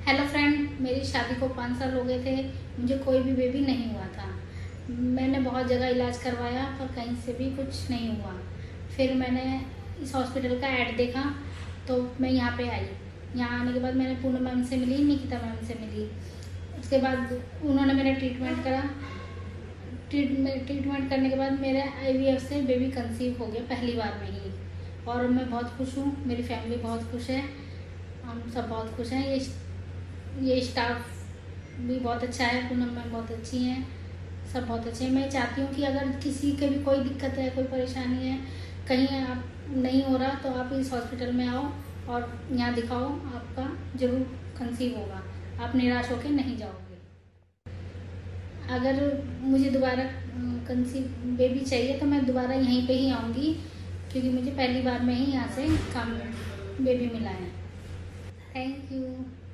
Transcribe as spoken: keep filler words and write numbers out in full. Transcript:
Hello friend, मेरी शादी को पाँच साल हो गए थे। मुझे कोई भी बेबी नहीं हुआ था। मैंने बहुत जगह इलाज करवाया पर कहीं से भी कुछ नहीं हुआ। फिर मैंने इस हॉस्पिटल का ऐड देखा तो मैं यहाँ पे आई। यहाँ आने के बाद मैंने पूनम मैम से मिली, निकिता मैम से मिली। उसके बाद उन्होंने मेरा ट्रीटमेंट करा। ट्रीटमेंट ट्रीटमेंट करने के बाद मेरे आईवीएफ से बेबी कंसीव हो गया पहली बार में ही। और मैं बहुत खुश हूँ, मेरी फैमिली बहुत खुश है, हम सब बहुत खुश हैं। ये ये स्टाफ भी बहुत अच्छा है, पूनम मैम बहुत अच्छी हैं, सब बहुत अच्छे हैं। मैं चाहती हूँ कि अगर किसी के भी कोई दिक्कत है, कोई परेशानी है, कहीं आप नहीं हो रहा तो आप इस हॉस्पिटल में आओ और यहाँ दिखाओ, आपका जरूर कंसीव होगा, आप निराश होकर नहीं जाओगे। अगर मुझे दोबारा कंसीव बेबी चाहिए तो मैं दोबारा यहीं पे ही आऊँगी, क्योंकि मुझे पहली बार में ही यहाँ से काम बेबी मिला है। Thank you.